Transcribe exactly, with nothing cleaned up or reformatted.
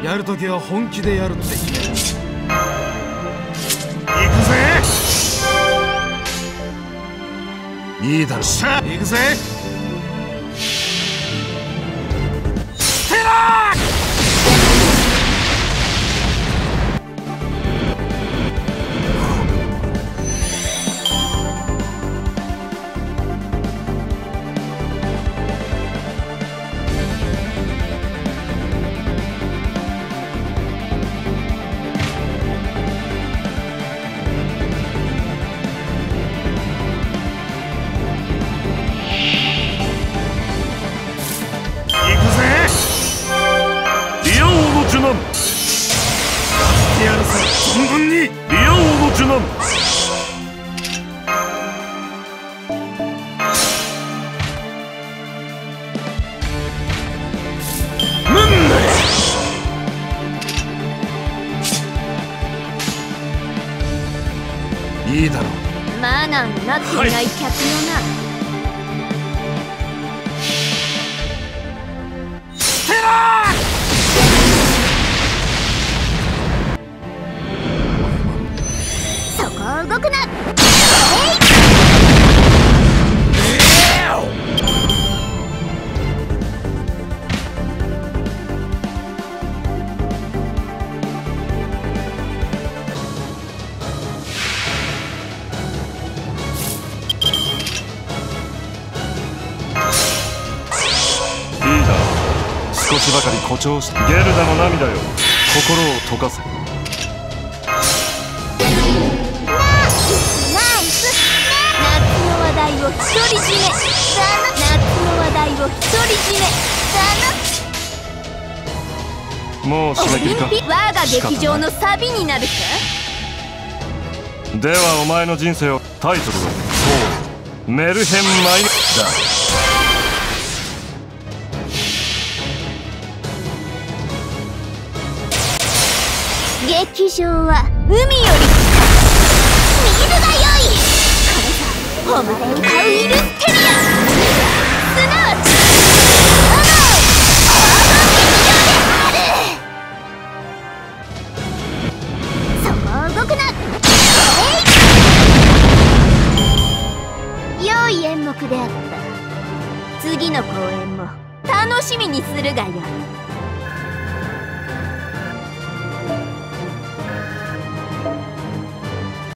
やるときは本気でやるって言え。行くぜ。いいだろ。さあ行くぜ。ステラー。やるさ存分に。リア王の受難。なんだよ。いいだろう。 マナーになっていない客よな。 ステラー。 動くな。 いいだろう。少しばかり誇張して。ゲルダの涙よ、心を溶かせ。 話題を独り占め。夏の話題を独り占め。 もう締め切りか。 我が劇場のサビになるか。 ではお前の人生を。タイトルはそうメルヘンマイネだ。劇場は海より見るがよい。お前を買うイルステリア、すなわちあのそこを動くな。良い演目であった。次の公演も楽しみにするがよい。